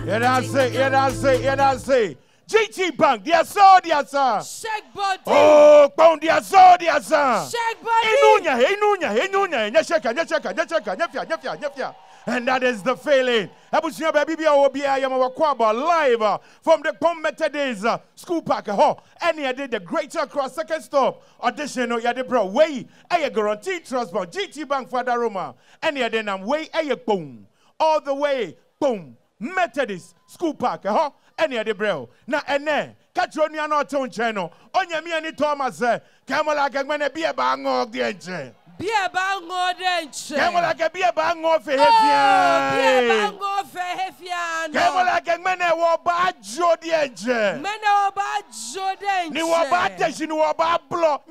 say. GTBank Di Asa. Shake body. Oh, Kpone Di Asa. Shake body. Enunya. And that is the feeling. Abusia baby will be I am live from the Kpone days school park. Any I did the greater cross second stop audition or yadi bro way a guaranteed trust but GTBank for the Roma. Any I did way a boom all the way boom Methodist school park. Any of the bro. Now, and then, catch on your not on channel. On your me and Thomas, Kamala can be a bang of the engine. Be a bang of the engine. Kamala can be a bang of a hefian. Kamala can man a war bad Joe the engine. Men are bad Joe the engine. You are bad testing, you are bad block.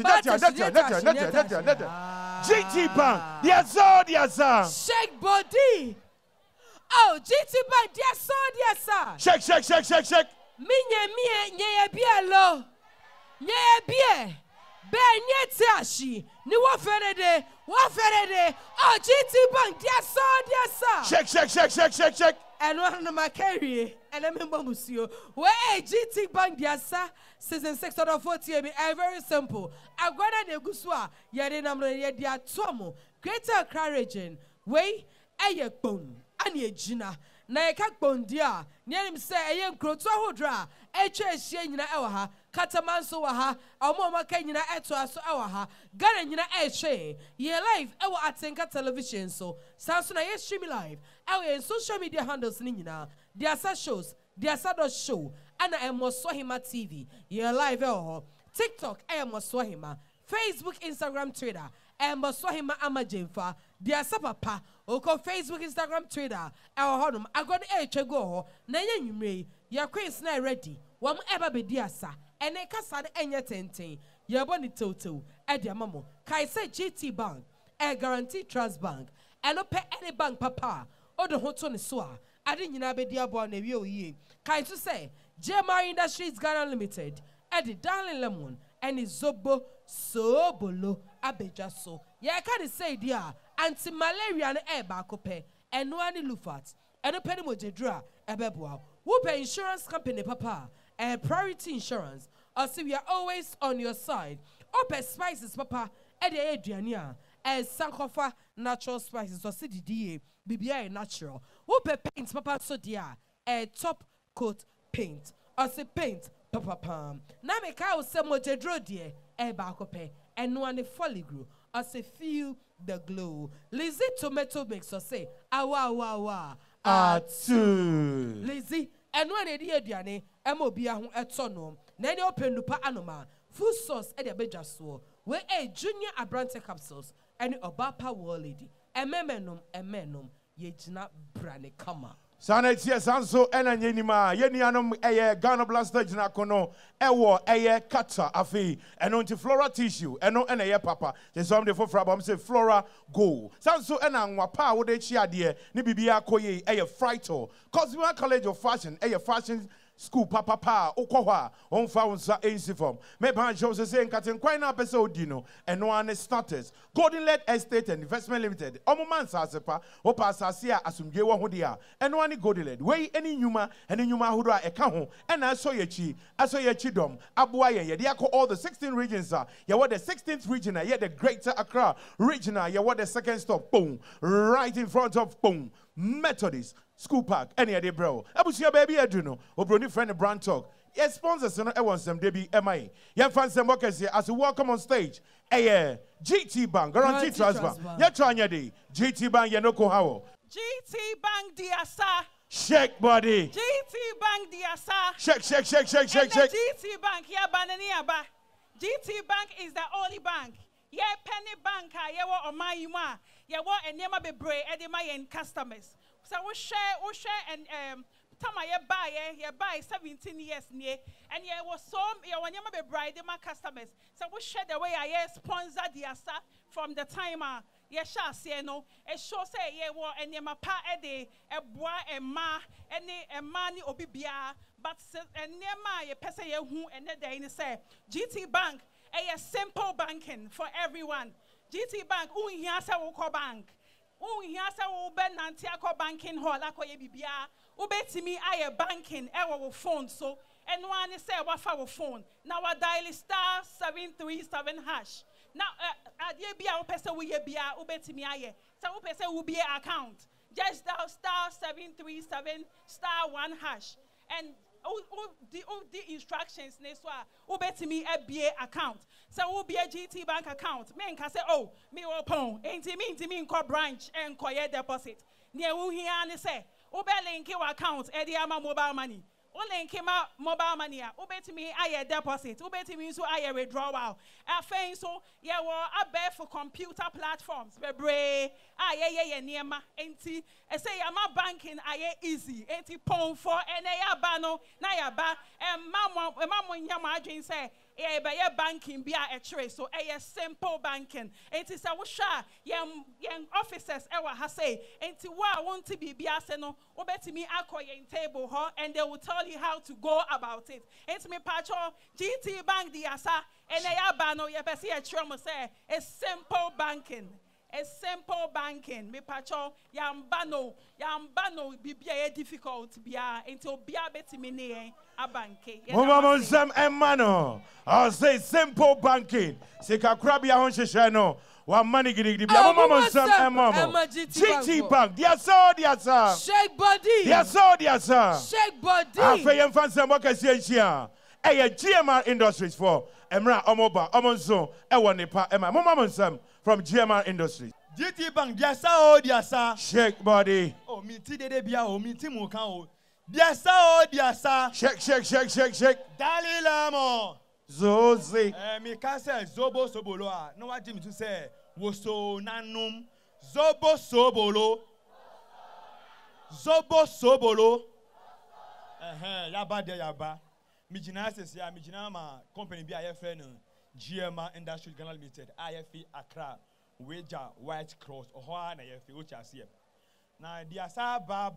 GTBank Di Asa. Shake body. Oh, GTBank Di Asa. Shake. Nye bielo. Nye bie. Be nye tiashi. Ni wa ferede. Oh, GTBank Di Asa. Shake. And one of my carry. And I'm in Bamusio. Where GTBank Di Asa. Season 640. Very simple. Agwana de Guswa. Yadi namre yadi atomo. Greater courage. Way. Kpone. Ani ejina na eka Kpone dia neanim se eye nkroto ahodra etwa ehie nyina ewa ha katamanso wa ha omoma ka nyina eto aso ewa ha Ghana nyina ehwe ye live ewa Atenka television so sanso na ye stream live ewa in social media handles ni nyina Di Asa shows Di Asa show ana Emoswahima TV ye live ewa TikTok Emoswahima Facebook Instagram Twitter Emoswahima amajemfa Di Asa papa Oko Facebook, Instagram, Twitter, our home. I got a go. Naya you may, your queen's not ready. One ever be Di Asa, and a cassad and your tenting. Your bonny toto, at your mammo. Kai say GTBank, a guaranteed trust bank, and no pay any bank papa, or the hoton soa. I didn't know be dear born a ye. Kai to say, JMR Industries Ghana Limited, at the Darling Lemon, and his zobo so bolo abejaso. Yeah, I can't say dear. Anti-malaria and air bakope, and no any lufat, and a penny mojedra, a beboa. Whoop insurance company, papa, and priority insurance. Or see, we are always on your side. Open spices, papa, and the Adriania, and Sankofa natural spices, or CDDA, BBI natural. Whoop paint, papa, so dear, a top coat paint, or see paint, papa palm. Now make out some mojedro dear, air bakope, and no one folly grew, or say feel the glow. Lizzie tomato mix or say awa atu. Lizzie and when a dear Diane Mobia who at sonom, Nanny open lupa anoma, food sauce at the bejaso, where a junior abrante capsules and a bapa war lady, a menum, ye jina brane kama. Sanet yes anso ena nyenima yeni anom eye Ghana Blaster jina kono ewo eye kata afi eno nti flora tissue eno ena ye papa je some de fofra bam say flora go sanso ena nwapa wo de chi ade ni bibia koye eye frito Cosmo College of Fashion eye fashion school papa okwa on fa unsa ensi form me ban show say nkaten kwan na pese odino eno an status Golden Led Estate and Investment Limited omo man sasepa o pa asase a asumdwe wo ho dia eno an Golden Led wey any nyuma hodo a eka ho ena aso ye dom aboa ye de akọ all the 16 regions ye what the 16th region ye the Greater Accra region ye what the second stop boom right in front of boom Methodist School Park, any of the bro. Abusia baby, I do know. Obroni friend Brand Talk. Yes, sponsors, I want some Debbie MI. Yan fans and workers here as we welcome on stage. GTBank, guaranteed transfer. You're trying your day. GTBank, you know how. GTBank Di Asa. Shake body. GTBank Di Asa. Shake. GTBank, yeah, banana. GTBank is the only bank. Yeah, penny bank, yeah, what my yuma. Yeah, what and yama be brave, edema and customers. So we share and time I buy 17 years near and yeah was some when you be bride my customers. So we share the way I sponsor Di Asa from the timer. Yeah, shall say no. A show say yeah what and yama pa a boy and ma any a money obibia but and near my person who and the day say GTBank a simple banking for everyone. GTBank here say bank. We have some Ben Nantiaco banking hall, like Bibia, Ubetimi aye banking ewa phone so and one say wafa phone. Now I dial *737# Now adye bia wo pese wo ye bia ubetimi aye. So wo pese wo be account. Just dial *737*1# and the instructions ne so ubetimi FBA account. So will be a GTBank account. Men can say, oh, me open. Ain't me nko branch and koye deposit. Near who he and say, ube link your account, Ediama mobile money. O link him out mobile money. Ube me aye deposit. Ube me so aye withdrawal. I find so yeah a bet for computer platforms. Bebre aye niema. Ain't I say I'm banking aye easy. Ain't pon for and ya bano na ya ba and mama nyama dream say. Yeah, but your banking be a trace, so a simple banking. It is a washa, young officers, ever say, and to what I want to be no, or bet me in table, and they will tell you how to go about it. It's me patcho, GTBank Di Asa, and a bano, ya besi a trauma say, a simple banking. A simple banking, me pacho, yambano, be difficult, be until be a beti mini a banking. Mama Sam Emano, I'll say simple banking. Sika Krabia Honshano, one money giddy. Mama Sam Emamo, GTBank Di Asa, Shake body, Di Asa, shake body. I feel you fancy what I say here. A GMR Industries for Emra Omoba, Omonzo, Ewanipa, Emma, Mama Sam. From GMR Industries. GTBank Di Asa Di Asa. Shake body. Oh, me ti de bia o me ti mo kan o. Di Asa Di Asa. Shake. Dali lamo. Zozi. Me ka say zobo sobolo a. No what me to say woso nanum. Zobo sobolo. Zobo sobolo. Yaba de yaba. Mi jina se ya mi jina ma company bi a friend GMR Industries Ghana Limited, IFE Accra, Wager, White Cross, Ohoa, na IFE, which I see. Now, the Asa ba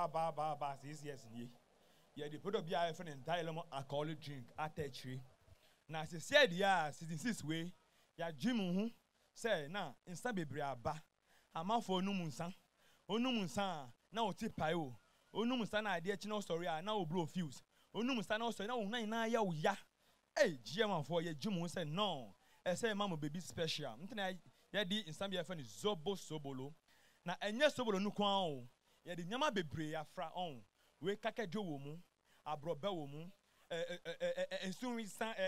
6 years in ye. Yeah, the product be IFE and dialogue alcoholic drink at a tree. Now, as I said, yeah, 66 way, ya Jim say, now, in Sabibria ba, a mouth for Numunsan, Onumunsan, now tip pio, Onumusan idea, no story, now blow fuse, Onumusan also, now 9 ya. Hey, GM for your Jim said no. I say, Mamma baby special. Yadi in some year friend is Zobo Sobolo. Now, and yes, Sobolo no crown. Yadi Yama be brea fra on. We kaka jo woman, a brobe woman, and soon we sang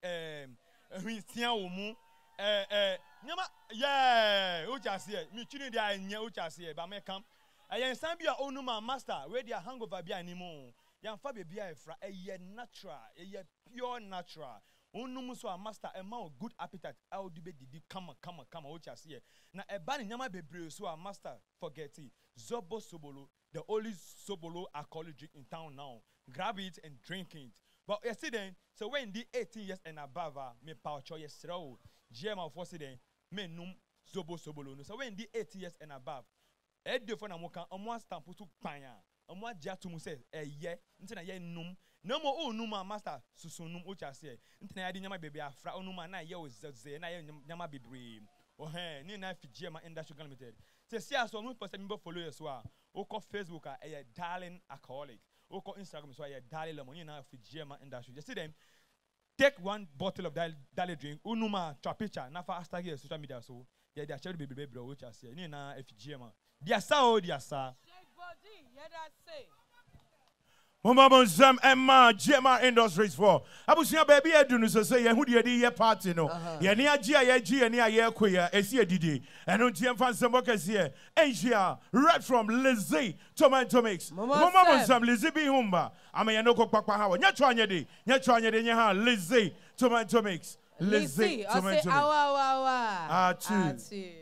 we see woman. Yama, yeah, Uchasia, Michini, the I knew Uchasia, but may come. I am Sambia Onuma master, where they are hangover be anymore. Yan Fabi Biafra, a year natural, a year pure natural. Onumu so a master, a man good appetite. I will debate the come, which I see. Now a ban Yama Bebre, so a master forget it. Zobo Sobolo, the only Sobolo alcoholic drink in town now. Grab it and drink it. But yesterday, so when the 18 years and above, me power choice row, GM of Washington, me num Zobo Sobolo. So when the 18 years and above, Ed the phone I'm stamp to panya. Moi jatumu say ye ntina ye num no mo numa master susunum ucha say ntina ya di nyama baby afra onuma na ye ozaze na ye nyama bebre oh ni na fi GMR Industries Limited say see as one person me follow you so o ko Facebook a ye darling alcoholic o ko Instagram so ye darling lemon na fi GMR Industries just see them take one bottle of dali drink unuma chop picture na fa hashtag here social media so ye dey share baby bro ucha say ni na fi GMR Di Asa Di Asa. Mama Sam Emma GMR Industries for. Abusia baby edunu so say who dey ye party no. Ye ni agia ye gi ye ni aye koya esi edidi. Eno ntiem fan sembo kese Asia right from Lizzie Tomato Mix. Mama Sam Lizzie bi humba. Ama ye no kokpakpa ha. Nya twanye de nya ha Lizzie Tomato Mix. Lizzie Tomato Mix. Awa. Atu.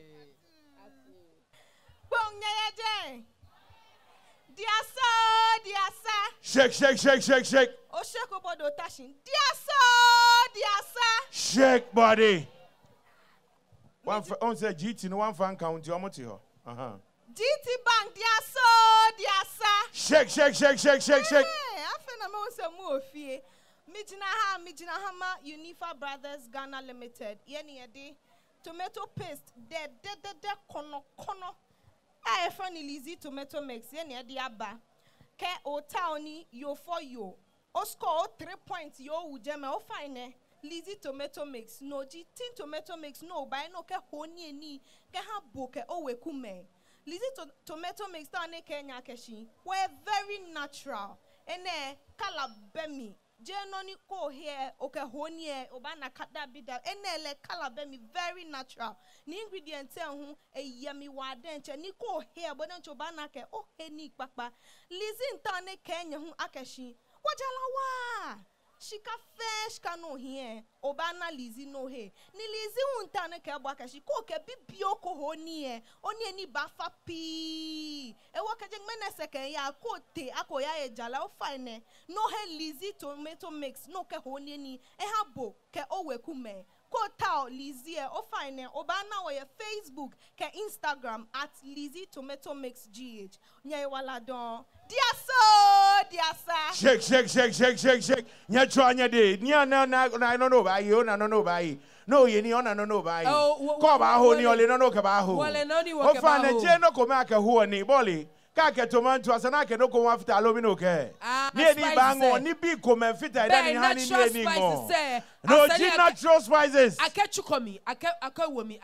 Di Asa. Shake. O shake obodo tashin. Di Asa. Shake body. One say GT no one fan count your moti ho. GTBank Di Asa. Shake. Hey, I feel I'm also more fear. Mijina Hama Unifa Brothers Ghana Limited. Yeni tomato paste. De kono. I find Lizzie tomato mix. Yeni aba. ke o taoni yo for yo. O score 3 points yo ujeme o fine. Lizzy tomato mix no tin tomato mix no buy no ke honi ni ke ha boke o we kume. Lizzy tomato mix ta ne Kenya keshi. We very natural. Ene kala bemi. Jenoni ko here oke honi e obana kada bida enele kala bemi very natural. Ni ingredients hu e yummy wadenche ni ko here bodancho bana ke o he ni papa. Lizzy ta ne Kenya hu akeshi. Wajalawa. Shika fresh kano here. Obana Lizzy no he. Ni Lizzy untane ke abwakashi. Ko ke bibio ko honi e. Oni ni bafa pi. E waka jeng mene seke ya kote ako ya e jala o fine. No he Lizzy tomato mix. No ke honi ni. E habo ke owe kume. Ko tao Lizzy e o fine. Obana wa ye Facebook ke Instagram at Lizzy tomato mix GH. Nye wala don. Di Asa. Shake. Nya chwanya de. Nya na no ba yi, ona no ba yi. No ye ni ona no ba yi. Ko ba ho ni ole no ka ba ho. Wale no ni wo ka ba ho. O fa na je no ko ma ka ho ni boli. Ka ke tomanto asa na ke no ko wa fita alomi no ke. Ni ni ba ngo ni bi ko ma fita da ni hani ni ngo. No ji natural spices. Akechukomi, akawomi,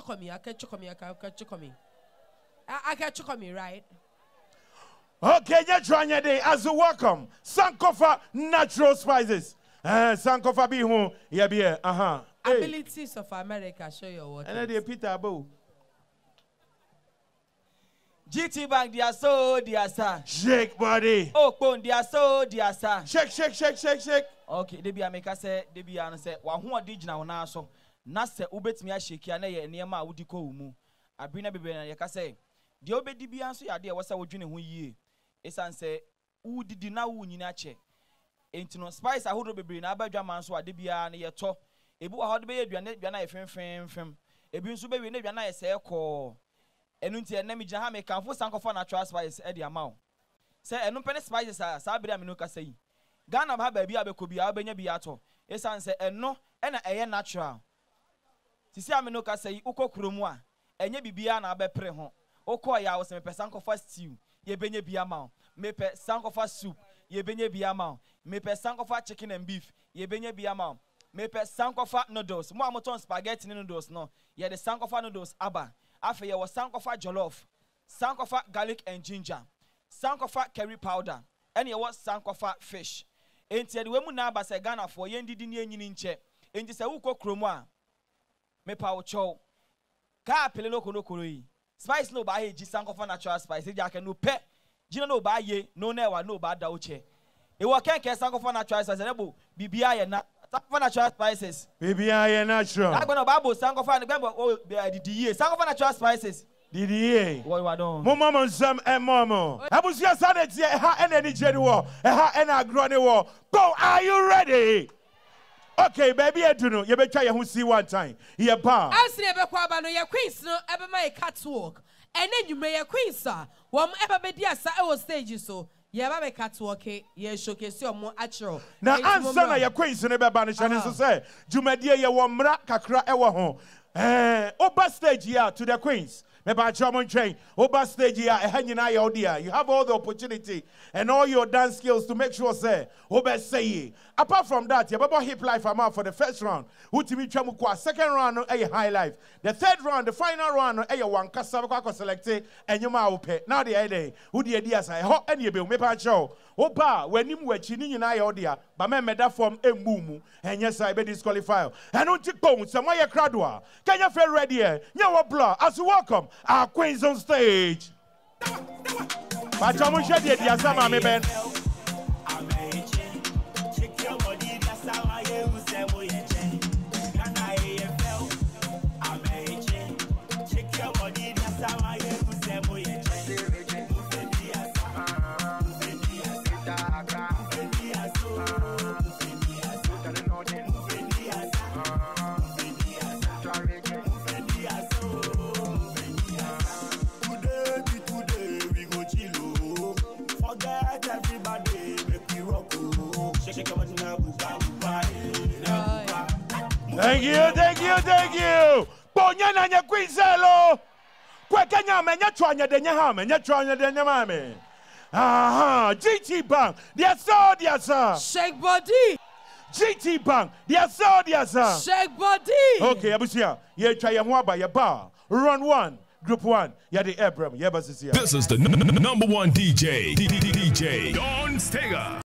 akechukomi, right? Okay, you're trying your day as a welcome. Sankofa natural spices. Sankofa be home. Yeah, be Abilities of America, show your work. And then Peter Abu. GTBank Di Asa. Shake, buddy. Oh, Kpone Di Asa. Shake. Okay, debi ameka say, debi anu say, wa hu odi gina wo na so. Na se ubetimi a shake ya na ye niema a wodi ko umu. Abina bebe na ye ka say, de obedi bia nso ya de wo sa wodwene ho yie. Esan say, udidi na wo nyina che. Enti no spice ahodo bebe na abadwa man so ade bia na ye to. Ebi wa hode be ye aduane na ye fem. Ebi nso be we na aduane na ye se ko. Enu nti na mi gina ha me kanfo sankofa natural spice e de ama wo. Say enu pene spices sa bere amino ka say. Ghana ba baabi abekobi a obenya bi ato. Esan say eno e na eye natural. Sisi amino ka say ukokromu a enye bibia na abepre ho. Oko ya wo se me sankofa stew. Ye benye bia ma me pe sankofa soup ye benye bia ma me pe sankofa chicken and beef ye benye bia ma me pe sankofa noodles mo amoton spaghetti noodles no ye the sankofa noodles aba afa ye wo sankofa jollof sankofa garlic and ginger sankofa curry powder and ye wo sankofa fish enti ye de we mu na aba se Ghana for ye ndidi ne enyini nche enti se wuko kromu a me pa wo chow ka pele no kono yi spice no ba ye ji sankofa natural spice e ja ke no pe jina no ba ye no na wa no ba da uche e wo ken ke sankofa natural spice ne bo bibia ye na sankofa natural spices bibia ye natural agbo no ba bo sankofa ne gbo o didi ye sankofa natural spices didi ye wo don mo mama nsam e momo abusia sanity e ha ene ni jeni wo e ha ene agro ne wo go are you ready? Okay, baby, Eduno, you better try to see one time. Here, pa. As you ever kwa no your queens no ever my catwalk, and then you may a queen sir. One ever be dear sir I was stage so. You ever make catwalk, ye showcase your more natural. Now answer na your queens in a banish and so say, Jumedia ya wamra kakra ewa hon. Oba stage here to the queens. Meba German train, over stage here, hanging out there. You have all the opportunity and all your dance skills to make sure, say, over say. Apart from that, you have hip life amount for the first round. Utimi Chamukwa, second round, a high life. The third round, the final round, a one Kasabaka selected, and you ma pay. Now the idea, who the idea say, ho, and you be Meba show. Oba, when you were chini in out there, but me that form a mumu, and yes, I be disqualified. And don't you go, Samaya Kradwa. Can you feel ready? Nyawa blah, as you welcome. Our queens on stage. But I'm going to show you the Asama, me ben. Thank you. Ponya na nya queen selo. Kwa kanya menya twanya de nya ha menya twanya de nya mame. Aha, GTBank Di Asa. Shake body. GTBank Di Asa. Shake body. Okay, abusia. Ye try ye ho aba ye ba. Run 1, group 1. Ye the Abram. Ye ba sisi. This is the number one DJ. DJ Don Stega.